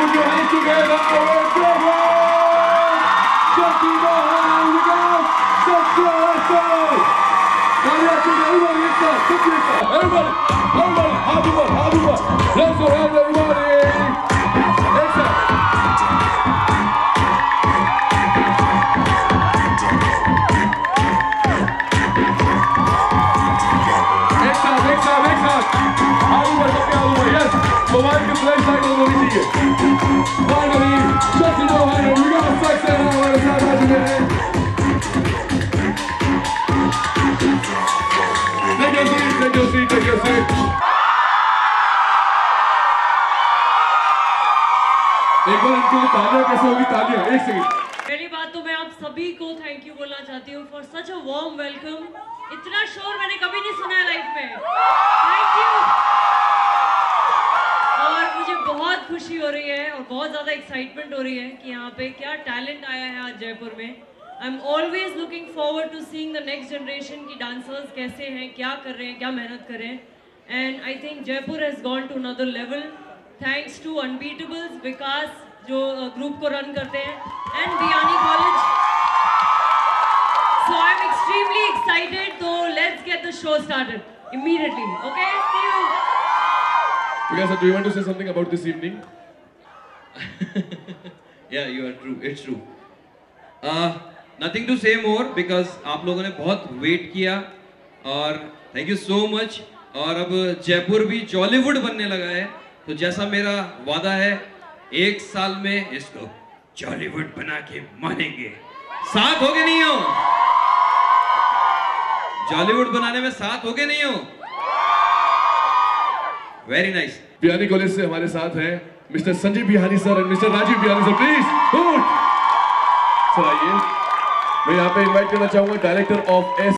put your hands together with Shakti Mohan, we got successful. Everybody inside, everybody, hard work. Let's go ahead, everybody. Inside. Yes, mobile के flash light on होनी चाहिए। Finally, Shakti Mohan, we got success हमारे साथ आ चुके हैं। Take your seat. एक बार इनके लिए तालियां कैसे होगी? तालियां, एक सेकंड। पहली बात तो मैं आप सभी को थैंक यू बोलना चाहती हूँ for such a warm welcome. इतना शोर मैंने कभी नहीं सुना है लाइफ में। Thank you. और मुझे बहुत खुशी हो रही है और बहुत ज़्यादा एक्साइटमेंट हो रही है कि यहाँ पे क्या टैलेंट आया है आज जयपुर में। I am always looking forward to seeing the next generation की डांसर्स कैसे हैं, क्या कर रहे हैं, क्या मेहनत कर रहे हैं। And I think Jaipur has gone to another level thanks to unbeatables Vikas जो ग्रुप को रन करते हैं and Biyani college. So I'm extremely excited. So let's get the show started immediately. Okay, see you. Because do you want to say something about this evening? Yeah, you are true. It's true. Nothing to say more because आप लोगों ने बहुत wait किया और thank you so much. और अब जयपुर भी Jollywood बनने लगा है तो जैसा मेरा वादा है 1 साल में इसको जॉलीवुड बना के मानेंगे। साथ हो के नहीं हो? जॉलीवुड बनाने में साथ हो के नहीं हो? Very nice. बियानी कॉलेज से हमारे साथ हैं मिस्टर संजीव बिहारी सर और mister Rajeev Bihari sir, please good. Sir आइए, मैं यहाँ पे इनवाइट करना चाहूंगा डायरेक्टर ऑफ